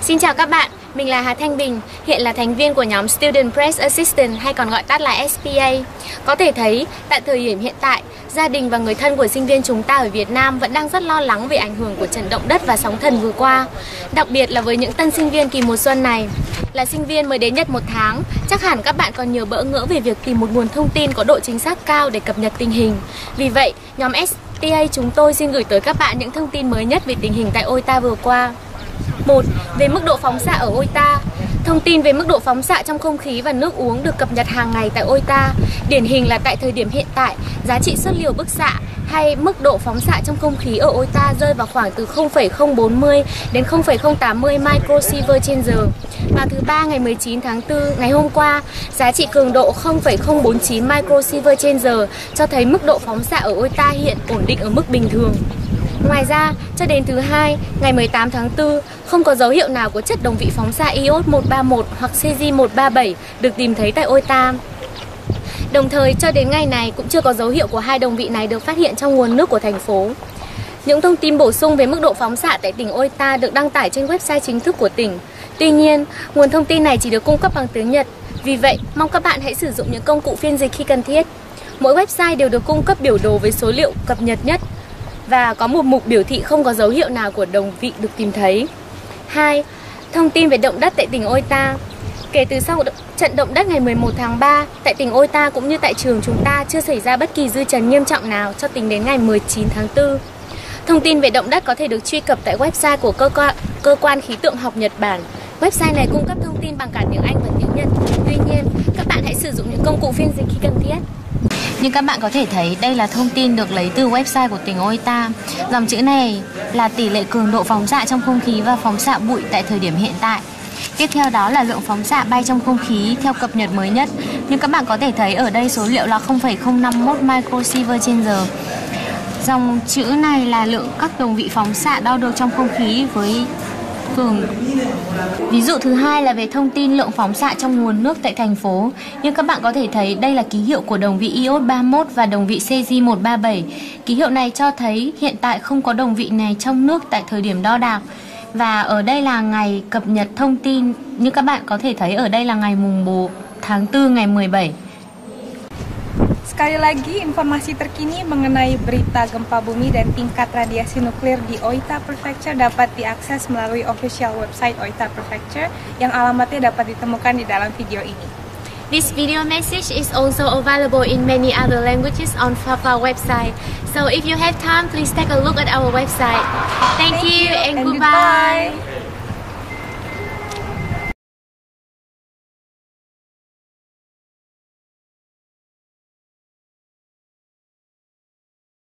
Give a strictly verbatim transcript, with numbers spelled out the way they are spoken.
Xin chào các bạn, mình là Hà Thanh Bình, hiện là thành viên của nhóm Student Press Assistant hay còn gọi tắt là ét pê a. Có thể thấy, tại thời điểm hiện tại, gia đình và người thân của sinh viên chúng ta ở Việt Nam vẫn đang rất lo lắng về ảnh hưởng của trận động đất và sóng thần vừa qua. Đặc biệt là với những tân sinh viên kỳ mùa xuân này. Là sinh viên mới đến Nhật một tháng, chắc hẳn các bạn còn nhiều bỡ ngỡ về việc tìm một nguồn thông tin có độ chính xác cao để cập nhật tình hình. Vì vậy, nhóm ét pê a chúng tôi xin gửi tới các bạn những thông tin mới nhất về tình hình tại Ota vừa qua. một. Về mức độ phóng xạ ở Ota. Thông tin về mức độ phóng xạ trong không khí và nước uống được cập nhật hàng ngày tại Ota. Điển hình là tại thời điểm hiện tại, giá trị xuất liều bức xạ hay mức độ phóng xạ trong không khí ở Ota rơi vào khoảng từ không phẩy không bốn mươi đến không phẩy không tám mươi microsievert trên giờ. Vào thứ ba ngày mười chín tháng tư, ngày hôm qua, giá trị cường độ không phẩy không bốn chín microsievert trên giờ cho thấy mức độ phóng xạ ở Ota hiện ổn định ở mức bình thường. Ngoài ra, cho đến thứ hai, ngày mười tám tháng tư, không có dấu hiệu nào của chất đồng vị phóng xạ iốt một ba một hoặc cesium một ba bảy được tìm thấy tại Ota. Đồng thời, cho đến ngày này cũng chưa có dấu hiệu của hai đồng vị này được phát hiện trong nguồn nước của thành phố. Những thông tin bổ sung về mức độ phóng xạ tại tỉnh Ota được đăng tải trên website chính thức của tỉnh. Tuy nhiên, nguồn thông tin này chỉ được cung cấp bằng tiếng Nhật. Vì vậy, mong các bạn hãy sử dụng những công cụ phiên dịch khi cần thiết. Mỗi website đều được cung cấp biểu đồ với số liệu cập nhật nhất và có một mục biểu thị không có dấu hiệu nào của đồng vị được tìm thấy. hai. Thông tin về động đất tại tỉnh Ota. Kể từ sau trận động đất ngày mười một tháng ba, tại tỉnh Ota cũng như tại trường chúng ta chưa xảy ra bất kỳ dư chấn nghiêm trọng nào cho tính đến ngày mười chín tháng tư. Thông tin về động đất có thể được truy cập tại website của cơ quan, cơ quan khí tượng học Nhật Bản. Website này cung cấp thông tin bằng cả tiếng Anh và tiếng Nhật. Tuy nhiên, các bạn hãy sử dụng những công cụ phiên dịch khi cần thiết. Như các bạn có thể thấy, đây là thông tin được lấy từ website của tỉnh Ota. Dòng chữ này là tỷ lệ cường độ phóng xạ trong không khí và phóng xạ bụi tại thời điểm hiện tại. Tiếp theo đó là lượng phóng xạ bay trong không khí theo cập nhật mới nhất. Nhưng các bạn có thể thấy ở đây số liệu là không phẩy không năm mốt microsievert trên giờ. Dòng chữ này là lượng các đồng vị phóng xạ đo được trong không khí với cường. Ví dụ thứ hai là về thông tin lượng phóng xạ trong nguồn nước tại thành phố. Nhưng các bạn có thể thấy đây là ký hiệu của đồng vị iốt ba mốt và đồng vị cesium một ba bảy. Ký hiệu này cho thấy hiện tại không có đồng vị này trong nước tại thời điểm đo đạc. Và ở đây là ngày cập nhật thông tin. Như các bạn có thể thấy ở đây là ngày mùng một tháng tư ngày mười bảy. Sekali lagi, informasi terkini mengenai berita gempa bumi dan tingkat radiasi nuklir di Ota Prefecture dapat diakses melalui official website Ota Prefecture yang alamatnya dapat ditemukan di dalam video ini. This video message is also available in many other languages on Fafa website. So if you have time, please take a look at our website. Thank, Thank you, you and, and goodbye. goodbye.